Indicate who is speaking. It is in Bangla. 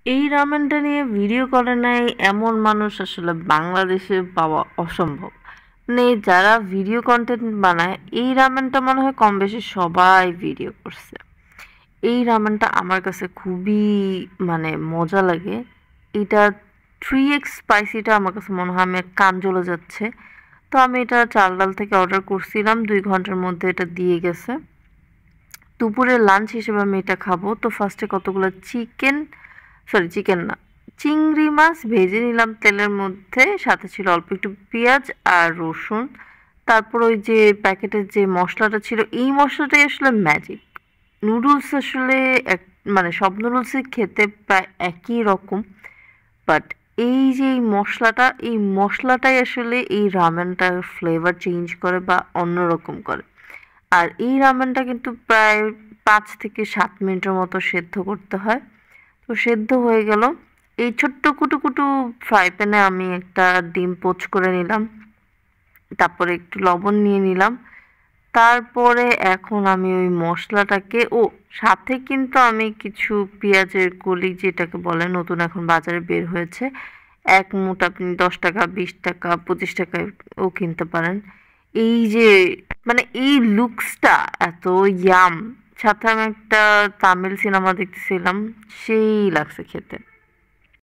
Speaker 1: এই রামেনটা নিয়ে ভিডিও করে নাই এমন মানুষ আসলে বাংলাদেশে পাওয়া অসম্ভব। মানে যারা ভিডিও কন্টেন্ট বানায় এই রামেনটা মনে হয় কম বেশি সবাই ভিডিও করছে। এই রামেনটা আমার কাছে খুবই মানে মজা লাগে। এটা 3x স্পাইসিটা আমার কাছে মনে হয় আমি কান জ্বলে যাচ্ছে। তো আমি এটা চাল ডাল থেকে অর্ডার করছিলাম, 2 ঘন্টার মধ্যে এটা দিয়ে গেছে। দুপুরে লাঞ্চ হিসেবে আমি এটা খাবো। তো ফার্স্টে কতগুলো চিকেন না, চিংড়ি মাছ ভেজে নিলাম তেলের মধ্যে, সাথে ছিল অল্প একটু পেঁয়াজ আর রসুন। তারপর ওই যে প্যাকেটের যে মশলাটা ছিল, এই মশলাটাই আসলে ম্যাজিক। নুডলস আসলে এক মানে সব নুডলসই খেতে প্রায় একই রকম, বাট এই যে এই মশলাটাই আসলে এই রামেনটার ফ্লেভার চেঞ্জ করে বা অন্যরকম করে। আর এই রামেনটা কিন্তু প্রায় 5 থেকে 7 মিনিটের মতো সেদ্ধ করতে হয়। তো সেদ্ধ হয়ে গেল। এই ছোট্ট কুটু কুটু ফ্রাই প্যানে আমি একটা ডিম পোচ করে নিলাম, তারপরে একটু লবণ নিয়ে নিলাম। তারপরে এখন আমি ওই মশলাটাকে সাথে কিন্তু আমি কিছু পেঁয়াজের কলি, যেটাকে বলে নতুন এখন বাজারে বের হয়েছে, এক মুঠ আপনি 10 টাকা, 20 টাকা, 25 টাকায়ও কিনতে পারেন। এই যে মানে এই লুকসটা এত ইয়াম। সাথে আমি একটা তামিল সিনেমা দেখতেছিলাম, সেই লাগছে খেতে।